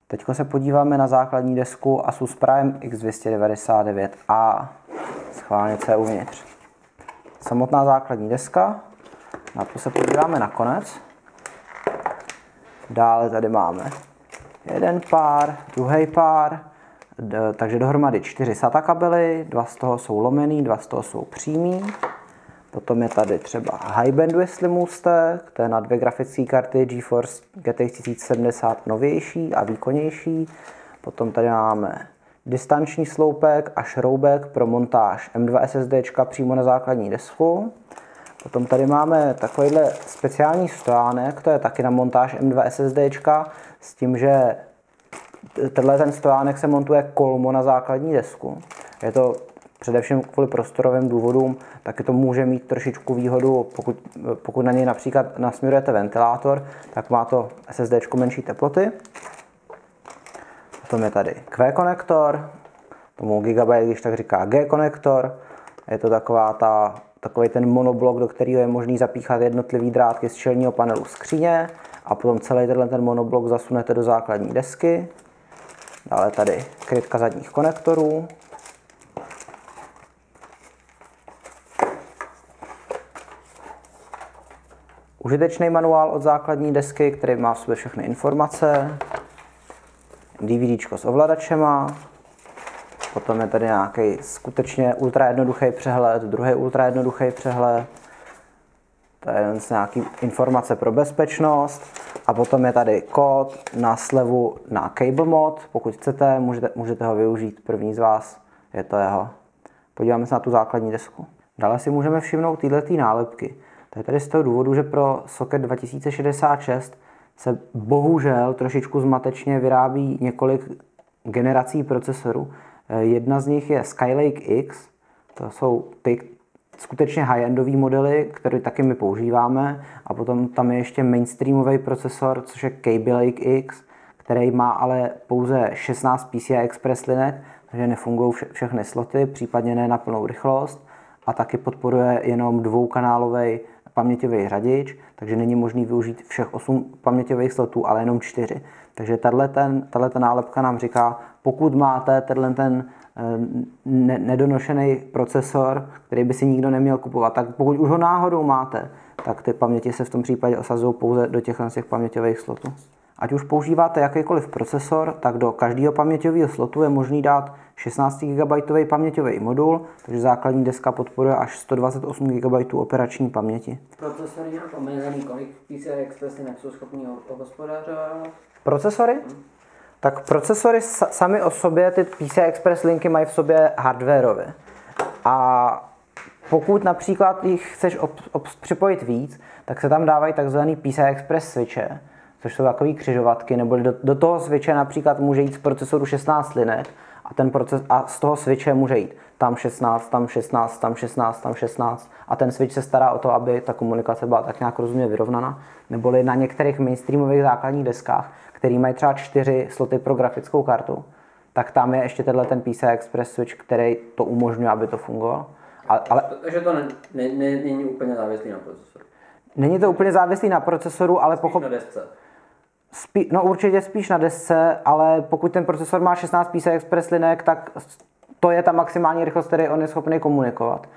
Teď se podíváme na základní desku Asus Prime X299A. Schválně, co je uvnitř. Samotná základní deska, na to se podíváme nakonec. Dále tady máme jeden pár, druhý pár, takže dohromady 4 SATA kabely, 2 z toho jsou lomený, 2 z toho jsou přímý. Potom je tady třeba High Bandwidth můstek, to je na 2 grafické karty GeForce GTX 1070 novější a výkonnější. Potom tady máme distanční sloupek a šroubek pro montáž M2 SSD přímo na základní desku. Potom tady máme takovýhle speciální stojánek, to je taky na montáž M2 SSD, s tím, že ten stojánek se montuje kolmo na základní desku. Je to především kvůli prostorovým důvodům, taky to může mít trošičku výhodu, pokud na něj například nasměrujete ventilátor, tak má to SSD menší teploty. Potom je tady Q konektor, tomu Gigabyte, když tak říká G konektor. Je to takový ten monoblok, do kterého je možný zapíchat jednotlivý drátky z čelního panelu skříně a potom celý ten monoblok zasunete do základní desky. Dále tady krytka zadních konektorů. Užitečný manuál od základní desky, který má v sobě všechny informace. DVDčko s ovladačema. Potom je tady nějaký skutečně ultra jednoduchý přehled, druhý ultra jednoduchý přehled. To je jen nějaký informace pro bezpečnost. A potom je tady kód na slevu na Cable Mod. Pokud chcete, můžete ho využít. První z vás je to jeho. Podíváme se na tu základní desku. Dále si můžeme všimnout tyto nálepky. To je tady z toho důvodu, že pro Socket 2066 se bohužel trošičku zmatečně vyrábí několik generací procesorů. Jedna z nich je Skylake X, to jsou ty skutečně high-endové modely, které taky my používáme. A potom tam je ještě mainstreamový procesor, což je Kaby Lake X, který má ale pouze 16 PCI Express linek, takže nefungují všechny sloty, případně ne na plnou rychlost. A taky podporuje jenom dvoukanálový paměťový řadič, takže není možný využít všech 8 paměťových slotů, ale jenom 4. Takže tato nálepka nám říká, pokud máte ten nedonošený procesor, který by si nikdo neměl kupovat, tak pokud už ho náhodou máte, tak ty paměti se v tom případě osazují pouze do těch paměťových slotů. Ať už používáte jakýkoliv procesor, tak do každého paměťového slotu je možný dát 16 GB paměťový modul, takže základní deska podporuje až 128 GB operační paměti. Procesory je omezený, kolik PCI Express jsou schopni obhospodařovat? Procesory? Tak procesory sami o sobě, ty PCI Express linky mají v sobě hardwareově. A pokud například jich chceš připojit víc, tak se tam dávají takzvaný PCI Express switche, což jsou takové křižovatky, nebo do toho switche například může jít z procesoru 16 linek a z toho switche může jít tam 16, tam 16, tam 16, tam 16 a ten switch se stará o to, aby ta komunikace byla tak nějak rozumně vyrovnaná. Neboli na některých mainstreamových základních deskách, který mají třeba 4 sloty pro grafickou kartu, tak tam je ještě ten PCI Express switch, který to umožňuje, aby to fungovalo. Takže to není úplně závislý na procesoru. Není to úplně závislý na procesoru, ale spíš na desce. No určitě spíš na desce, ale pokud ten procesor má 16 PCI Express linek, tak to je ta maximální rychlost, který on je schopný komunikovat.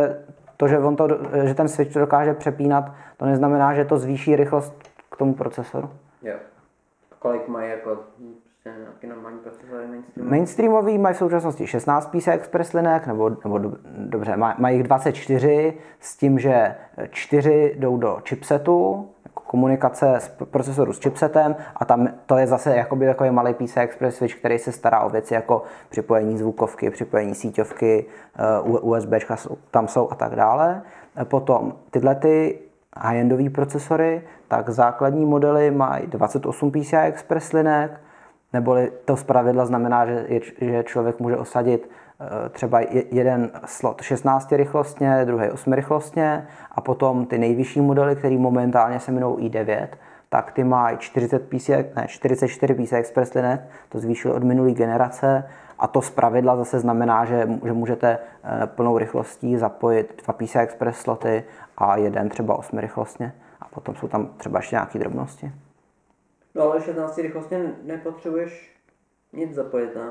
Že ten switch to dokáže přepínat, to neznamená, že to zvýší rychlost k tomu procesoru. Jo. Kolik mají jako nějaký normální procesory mainstreamový? Mainstreamový mají v současnosti 16 PCI Express linek, nebo dobře, mají jich 24 s tím, že 4 jdou do chipsetu, jako komunikace z procesoru s chipsetem a tam to je zase jakoby takový malý PCI Express switch, který se stará o věci jako připojení zvukovky, připojení síťovky, USBčka tam jsou a tak dále. Potom tyhle ty high-endové procesory, tak základní modely mají 28 PCI Express linek, neboli to zpravidla znamená, že člověk může osadit třeba jeden slot 16 rychlostně, druhý 8 rychlostně a potom ty nejvyšší modely, které momentálně se jmenují i9, tak ty mají 44 PCI Express linek, to zvýšilo od minulé generace a to zpravidla zase znamená, že můžete plnou rychlostí zapojit 2 PCI Express sloty a jeden třeba 8 rychlostně a potom jsou tam třeba ještě nějaké drobnosti. No ale 16 rychlostně nepotřebuješ nic zapojit, ne?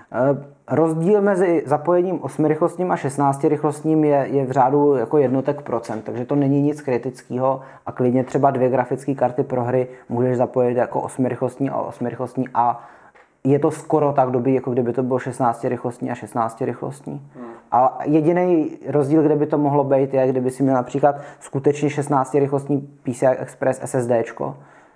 Rozdíl mezi zapojením 8rychlostním a 16rychlostním je v řádu jako jednotek procent, takže to není nic kritického a klidně třeba 2 grafické karty pro hry můžeš zapojit jako 8rychlostní a 8rychlostní a je to skoro tak dobrý, jako kdyby to bylo 16rychlostní a 16rychlostní. A jediný rozdíl, kde by to mohlo být, je, kdyby si měl například skutečně 16rychlostní PCI Express SSDčko,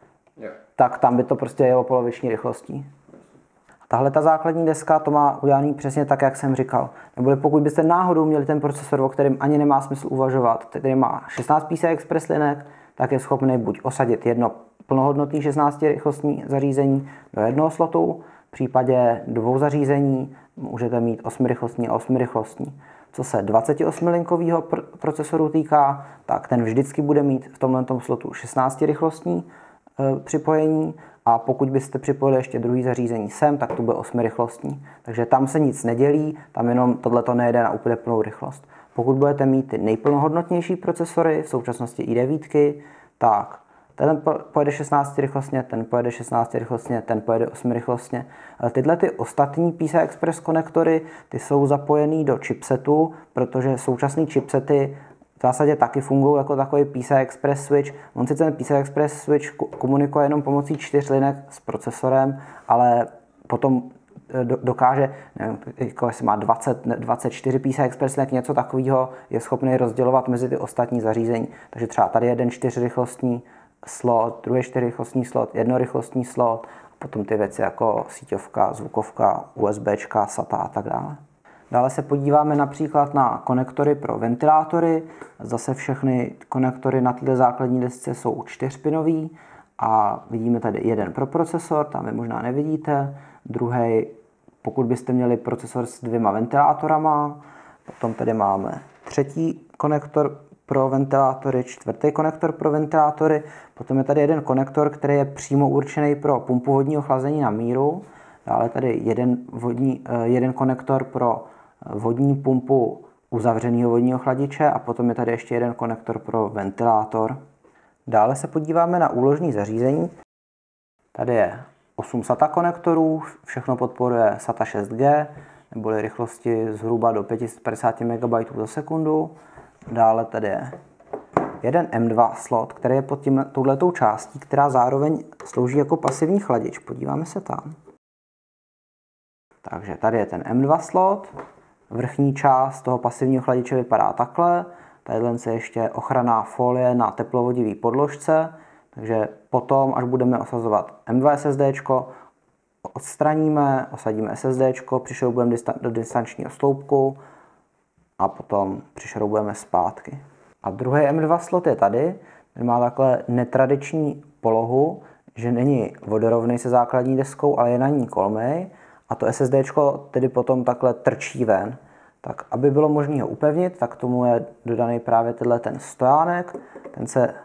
tak tam by to prostě jelo poloviční rychlostí. Tahle ta základní deska to má udělaný přesně tak, jak jsem říkal. Nebo pokud byste náhodou měli ten procesor, o kterém ani nemá smysl uvažovat, který má 16 PCI Express linek, tak je schopný buď osadit jedno plnohodnotný 16rychlostní zařízení do jednoho slotu, v případě 2 zařízení můžete mít 8rychlostní a 8rychlostní. Co se 28linkového procesoru týká, tak ten vždycky bude mít v tomto slotu 16rychlostní připojení a pokud byste připojili ještě druhý zařízení sem, tak to bude 8rychlostní. Takže tam se nic nedělí, tam jenom tohleto nejede na úplně plnou rychlost. Pokud budete mít ty nejplnohodnotnější procesory, v současnosti i9, tak ten pojede 16rychlostně, ten pojede 16rychlostně, ten pojede 8rychlostně. Tyhle ty ostatní PCI Express konektory, ty jsou zapojený do chipsetu, protože současné chipsety v zásadě taky fungují jako takový PCI Express switch. On sice ten PCI Express switch komunikuje jenom pomocí 4 linek s procesorem, ale potom dokáže, nevím, jestli má 24 PCI Express linek, něco takového je schopný rozdělovat mezi ty ostatní zařízení. Takže třeba tady jeden 4rychlostní slot, druhý 4rychlostní slot, jednorychlostní slot, a potom ty věci jako síťovka, zvukovka, USBčka, SATA a tak dále. Dále se podíváme například na konektory pro ventilátory. Zase všechny konektory na této základní desce jsou 4pinový a vidíme tady jeden pro procesor, tam je možná nevidíte. Druhý, pokud byste měli procesor s 2 ventilátorama, potom tady máme 3. konektor pro ventilátory, 4. konektor pro ventilátory, potom je tady jeden konektor, který je přímo určený pro pumpu vodního chlazení na míru. Dále tady jeden konektor pro vodní pumpu uzavřeného vodního chladiče a potom je tady ještě jeden konektor pro ventilátor. Dále se podíváme na úložní zařízení. Tady je 8 SATA konektorů, všechno podporuje SATA 6G, neboli rychlosti zhruba do 550 MB za sekundu. Dále tady je jeden M2 slot, který je pod touhletou částí, která zároveň slouží jako pasivní chladič. Podíváme se tam. Takže tady je ten M2 slot, vrchní část toho pasivního chladiče vypadá takhle, tadyhle je ještě ochranná folie na teplovodivý podložce, takže potom, až budeme osazovat M2 SSDčko, odstraníme, osadíme SSDčko, přišroubujeme do distančního sloupku a potom přišroubujeme zpátky. A druhý M2 slot je tady, ten má takhle netradiční polohu, že není vodorovný se základní deskou, ale je na ní kolmej. A to SSDčko tedy potom takhle trčí ven. Tak aby bylo možné ho upevnit, tak tomu je dodaný právě ten stojánek. Ten se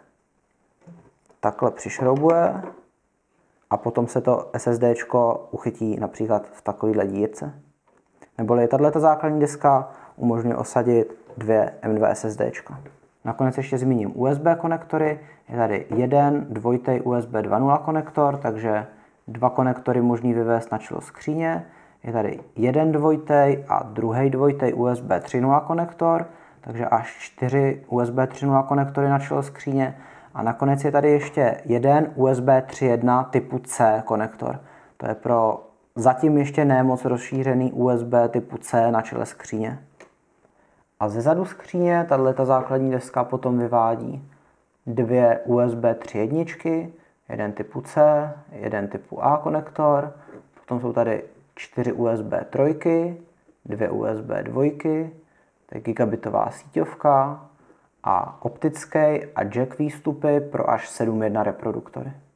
takhle přišroubuje a potom se to SSDčko uchytí například v takovéhle dírce. Neboli tato základní deska umožňuje osadit 2 M2 SSDčka. Nakonec ještě zmíním USB konektory. Je tady jeden dvojitý USB 2.0 konektor, takže 2 konektory možný vyvést na čelo skříně. Je tady jeden dvojitý a druhý dvojitý USB 3.0 konektor, takže až 4 USB 3.0 konektory na čelo skříně. A nakonec je tady ještě jeden USB 3.1 typu C konektor. To je pro zatím ještě nemoc rozšířený USB typu C na čele skříně. A zezadu skříně tato základní deska potom vyvádí 2 USB 3.1, jeden typu C, jeden typu A konektor, potom jsou tady 4 USB 3, 2 USB 2, to je gigabitová síťovka a optický a jack výstupy pro až 7.1 reproduktory.